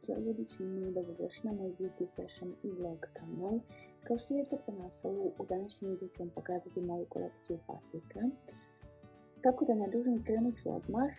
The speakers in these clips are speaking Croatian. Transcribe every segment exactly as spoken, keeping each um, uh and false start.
Pozdrav ljudi, svima dobrodošli na moj beauty, fashion i vlog kanal. Kao što vidite po naslovu, u današnjem videu ću vam pokazati moju kolekciju patika. Tako da ne dužim, krenut ću odmah.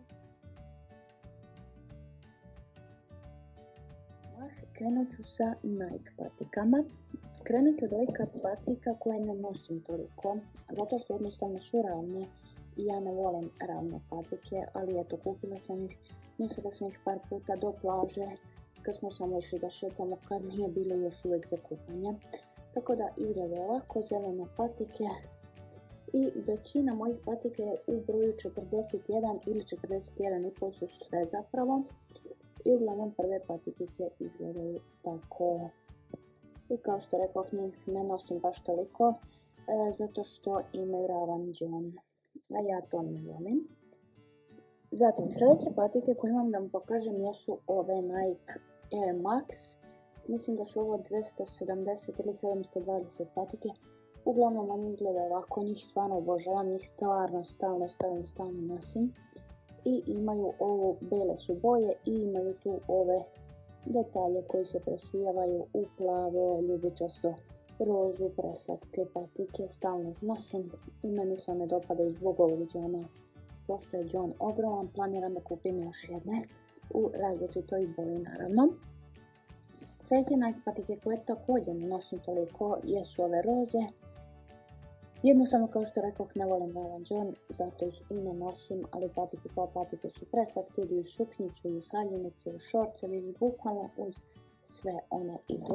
Krenut ću sa Nike patikama. Krenut ću od ovih patika koje ne nosim toliko, zato što jednostavno su ravne i ja ne volim ravne patike, ali eto, kupila sam ih. Nosila sam ih par puta do plaže, kad smo samo išli da šetamo, kad nije bilo još uvijek za kupanje. Tako da izgleda ovako, zelene patike. I većina mojih patika je u broju četrdeset jedan ili četrdeset jedan i pol su sve zapravo. I uglavnom prve patikice izgledaju tako. I kao što rekoh, njih ne nosim baš toliko, e, zato što imaju ravan džon, a ja to ne volim. Zatim, sljedeće patike koje imam da vam pokažem jesu ove Nike Air Max. Mislim da su ovo dvjesto sedamdeset ili sedamsto dvadeset patike. Uglavnom oni izgleda ovako, njih stvarno obožavam, njih stvarno stalno, stalno, stalno nosim. I imaju ovo, bele su boje i imaju tu ove detalje koji se presijavaju u plavo, ljubičasto, rozu, preslatke patike, stalno ih nosim i meni se one dopadaju zbog ovog džona. Pošto je džon ogroman, planiram da kupim još jedne u različitoj boji naravno. Sljedeće Nike patike koje također ne nosim toliko jesu ove roze. Jednostavno, kao što rekoh, ne volim ravan džon, zato ih i ne nosim, ali patike kao patike su preslatke, idu u suknjicu, u haljinice, u šorcevi, bukvalno uz sve one idu.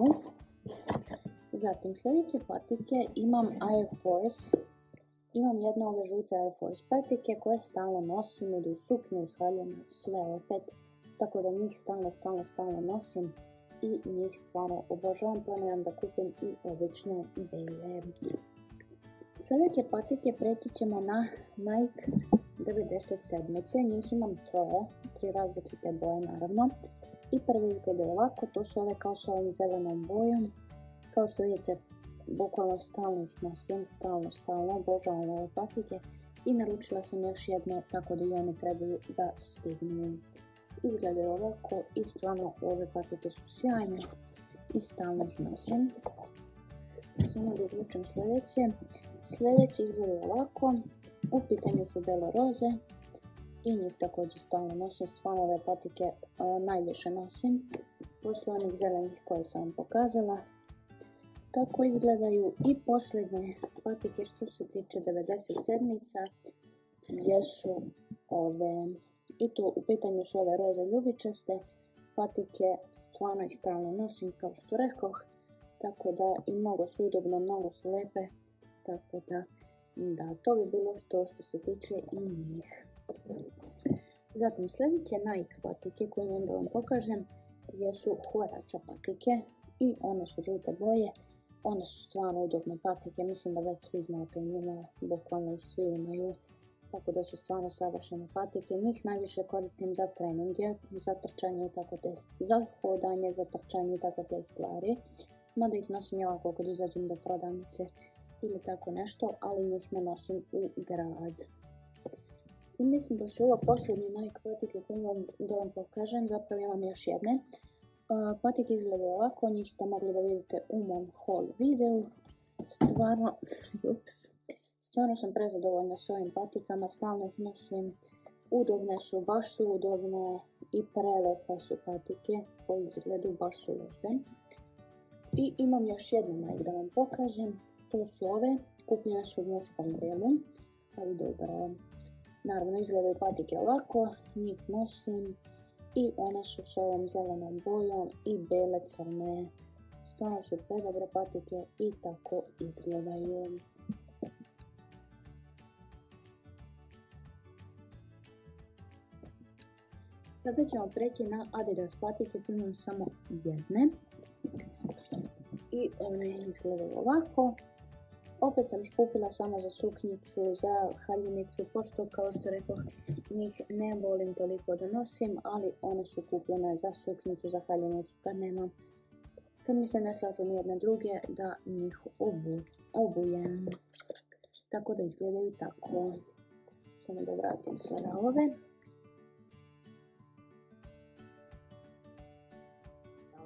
Zatim sljedeće patike imam Air Force. Imam jedne ove žute Air Force patike koje stalno nosim, idu u suknju, u haljinu, sve opet. Tako da njih stalno, stalno, stalno nosim i njih stvarno obožavam, planiram da kupim i obične bele. Sljedeće patike preći ćemo na Nike devedeset sedam. Njih imam troje, tri različite boje naravno. I prvi izgledaju ovako, to su ove kao s ovom zelenom bojom. Kao što vidite, bukvalno stalno ih nosim, stalno, stalno, obožavam ove patike. I naručila sam još jedne, tako da i one trebaju da stignu. Izgledaju ovako i stvarno ove patike su sjajne i stalno ih nosim. Samo da odlučim sljedeće. Sljedeće izgledaju ovako, u pitanju su belo roze i njih također stalno nosim, stvarno ove patike uh, najviše nosim, poslije onih zelenih koje sam vam pokazala. Tako izgledaju i posljednje patike što se tiče devedeset sedmica jesu ove, i tu u pitanju su ove roze ljubičaste patike, stvarno ih stalno nosim kao što rekoh. Tako da i mnogo su udobne, mnogo su lepe, tako da, da to bi bilo to što se tiče i njih. Zatim sljedeće Nike patike koje imam da vam pokažem jesu Huaracha patike i one su žute boje. One su stvarno udobne patike, mislim da već svi znate o njima, bukvalno ih svi imaju. Tako da su stvarno savršene patike, njih najviše koristim za treninge, za trčanje i tako te, za hodanje, za trčanje i tako te stvari. Mada ih nosim i ovako kad izađem do prodavnice ili tako nešto, ali njih ne nosim u grad. I mislim da su ovo posljednje Nike patike koje imam da vam pokažem, zapravo imam još jedne. Uh, patike izgledaju ovako, njih ste mogli da vidite u mom haul videu. Stvarno, ups, stvarno sam prezadovoljna s ovim patikama, stalno ih nosim. Udobne su, baš su udobne i prelepe su patike po izgledu, baš su lepe. I imam još jednu Nike da vam pokažem, to su ove, kupljene su u muškom delu, ali dobro. Naravno izgledaju patike ovako, njih nosim i one su s ovom zelenom bojom i bele crne. Stvarno su predobre patike i tako izgledaju. Sada ćemo preći na Adidas patike, tu imam samo jedne. I one izgledaju ovako. Opet sam ih kupila samo za suknjicu, za haljinicu, pošto kao što rekoh njih ne volim toliko da nosim, ali one su kupljene za suknjicu, za haljinicu kad nemam, kad mi se ne slažu nijedne druge da njih obu, obujem. Tako da izgledaju tako. Samo da vratim sve na ove.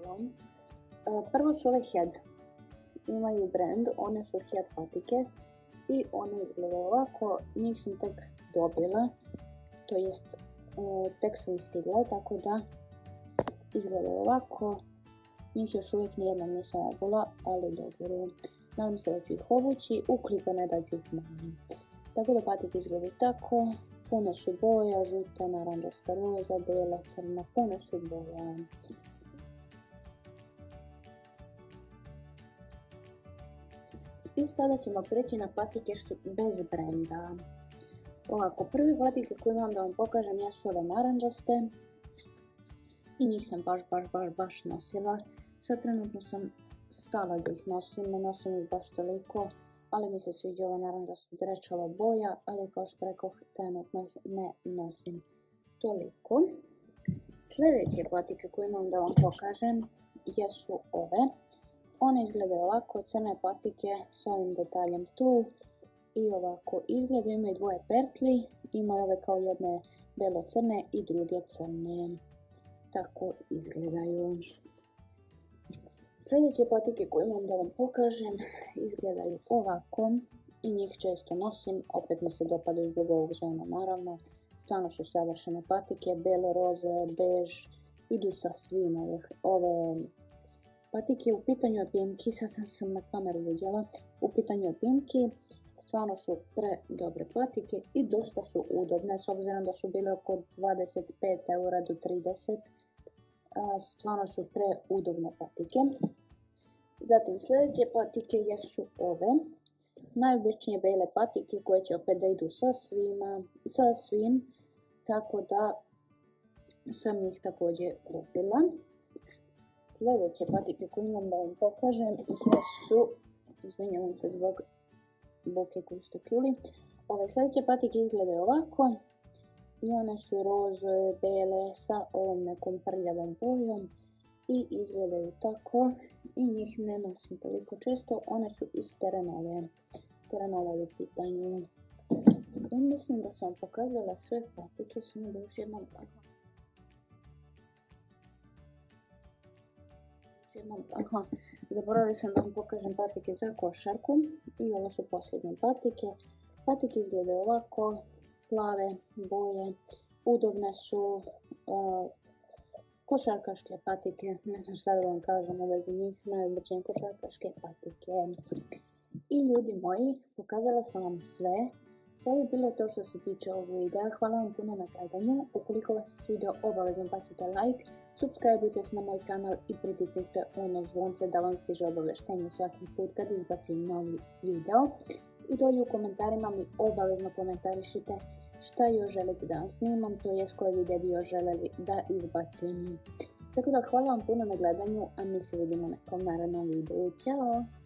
video. Prvo su ove Head. Imaju brand, one su Head patike i one izgledaju ovako. Njih sam tek dobila, to jest tek su istigle, tako da izgledaju ovako. Njih još uvijek nijedna nisam obula, ali dobro. Nadam se da ću ih obući, ukoliko ne da ću ih manjim. Tako da patike izgledaju tako. Puno su boja, žuta, naranđasta, roza, bijela, crna, puno su boja. I sada ćemo preći na patike što bez brenda. Ovako, prvi patike koje imam da vam pokažem jesu ove naranđaste. I njih sam baš, baš, baš, baš nosila. Sad trenutno sam stala da ih nosim, ne nosim ih baš toliko, ali mi se sviđa ova naranđasta drečava boja, ali kao što rekao, trenutno ih ne nosim toliko. Sljedeće patike koje imam da vam pokažem jesu ove. One izgledaju ovako, crne patike s ovim detaljem tu i ovako izgledaju, imaju dvoje pertli, imaju ove kao jedne belo-crne i druge crne. Tako izgledaju. Sljedeće patike koje imam da vam pokažem izgledaju ovako i njih često nosim, opet mi se dopadaju zbog ovog zona naravno. Stvarno su savršene patike, belo, roze, bež, idu sa svim ove, ove patike. U pitanju je Pimki, sad sam sam na kameru vidjela, u pitanju je Pimki, stvarno su pre dobre patike i dosta su udobne, s obzirom da su bile oko dvadeset pet eura do trideset. Stvarno su preudobne patike. Zatim sljedeće patike jesu ove. Najobičnije bele patike koje će opet da idu sa svima, sa svim. Tako da sam ih također kupila. Sljedeće patike koje imam da vam pokažem jesu, izvinjavam se zbog buke koju ste čuli. Ove sljedeće patike izgledaju ovako. I one su roze, bele sa ovom nekom prljavom bojom i izgledaju tako i njih ne nosim toliko često, one su iz Terenove. Terenova je u pitanju. I mislim da sam pokazala sve patike, samo da još jednom Aha, zaboravila sam da vam pokažem patike za košarku i ovo su posljednje patike. Patike izgledaju ovako. Plave boje, udobne su, uh, košarkaške patike, ne znam šta da vam kažem u vezi njih, najobičnije košarkaške patike. I ljudi moji, pokazala sam vam sve. To bi bilo to što se tiče ovog videa. Hvala vam puno na gledanju. Ukoliko vas se svidio, obavezno bacite like, subscribeujte se na moj kanal i pritisnite ono zvonce da vam stiže obavještenje svaki put kad izbacim novi video. I dolje u komentarima mi obavezno komentarišite šta još želite da vam snimam, to jest koje videe bi još željeli da izbacim. Tako da hvala vam puno na gledanju, a mi se vidimo u nekom narednom videu. Ćao!